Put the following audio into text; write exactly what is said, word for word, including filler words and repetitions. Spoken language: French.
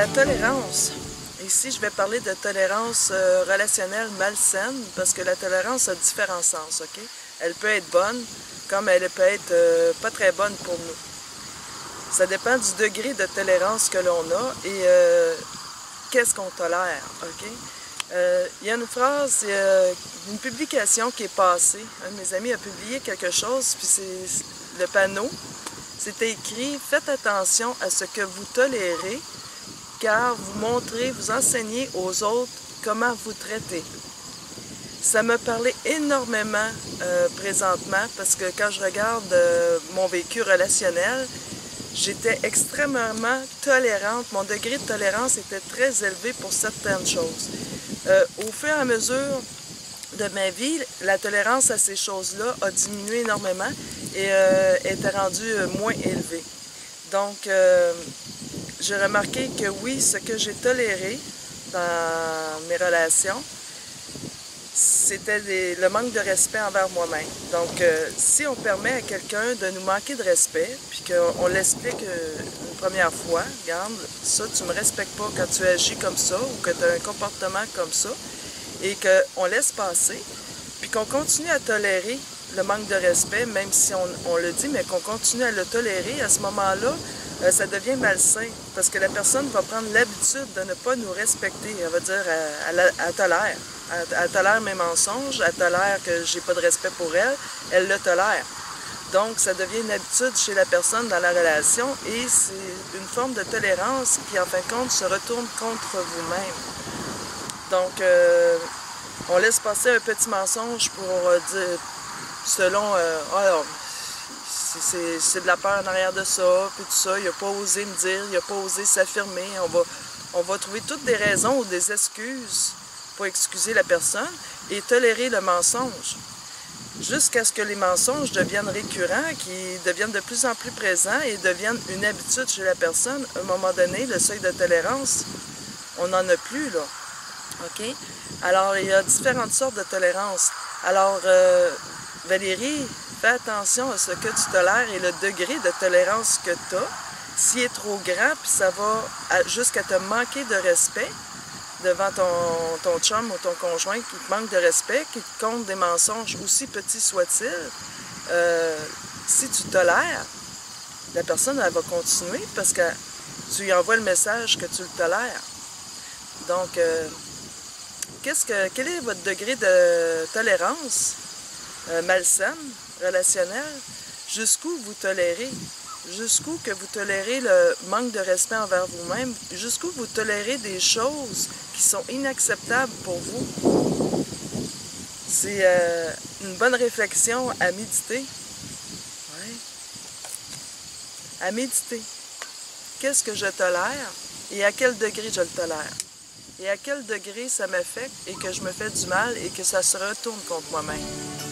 la tolérance. Ici, je vais parler de tolérance euh, relationnelle malsaine parce que la tolérance a différents sens, ok? Elle peut être bonne comme elle peut être euh, pas très bonne pour nous. Ça dépend du degré de tolérance que l'on a et euh, qu'est-ce qu'on tolère, ok? Euh, il y a une phrase, il y a une publication qui est passée. Un de mes amis a publié quelque chose, puis c'est le panneau. C'était écrit « Faites attention à ce que vous tolérez, car vous montrez, vous enseignez aux autres comment vous traiter. » Ça me parlait énormément euh, présentement, parce que quand je regarde euh, mon vécu relationnel, j'étais extrêmement tolérante. Mon degré de tolérance était très élevé pour certaines choses. Euh, au fur et à mesure de ma vie, la tolérance à ces choses-là a diminué énormément et euh, était rendue euh, moins élevée. Donc, euh, j'ai remarqué que oui, ce que j'ai toléré dans mes relations, c'était le manque de respect envers moi-même. Donc, euh, si on permet à quelqu'un de nous manquer de respect, puis qu'on l'explique euh, une première fois, regarde, ça, tu me respectes pas quand tu agis comme ça, ou que tu as un comportement comme ça, et qu'on laisse passer, puis qu'on continue à tolérer le manque de respect, même si on, on le dit, mais qu'on continue à le tolérer, à ce moment-là, euh, ça devient malsain, parce que la personne va prendre l'habitude de ne pas nous respecter. Elle va dire, elle, elle, elle tolère. Elle, elle tolère mes mensonges, elle tolère que j'ai pas de respect pour elle, elle le tolère. Donc, ça devient une habitude chez la personne dans la relation et c'est une forme de tolérance qui, en fin de compte, se retourne contre vous-même. Donc, euh, on laisse passer un petit mensonge pour euh, dire, selon, euh, oh, c'est de la peur en arrière de ça, puis tout ça, il n'a pas osé me dire, il n'a pas osé s'affirmer. On va, on va trouver toutes des raisons ou des excuses pour excuser la personne et tolérer le mensonge. Jusqu'à ce que les mensonges deviennent récurrents, qu'ils deviennent de plus en plus présents et deviennent une habitude chez la personne. À un moment donné, le seuil de tolérance, on n'en a plus, là. OK? Alors, il y a différentes sortes de tolérance. Alors, euh, Valérie, fais attention à ce que tu tolères et le degré de tolérance que tu as. S'il est trop grand, puis ça va jusqu'à te manquer de respect devant ton, ton chum ou ton conjoint qui te manque de respect, qui te compte des mensonges, aussi petits soient-ils, euh, si tu tolères, la personne, elle va continuer parce que tu lui envoies le message que tu le tolères. Donc, euh, qu'est-ce que, quel est votre degré de tolérance euh, malsaine, relationnelle? Jusqu'où vous tolérez? Jusqu'où que vous tolérez le manque de respect envers vous-même? Jusqu'où vous tolérez des choses qui sont inacceptables pour vous? C'est euh, une bonne réflexion à méditer. Ouais. À méditer. Qu'est-ce que je tolère et à quel degré je le tolère? Et à quel degré ça m'affecte et que je me fais du mal et que ça se retourne contre moi-même?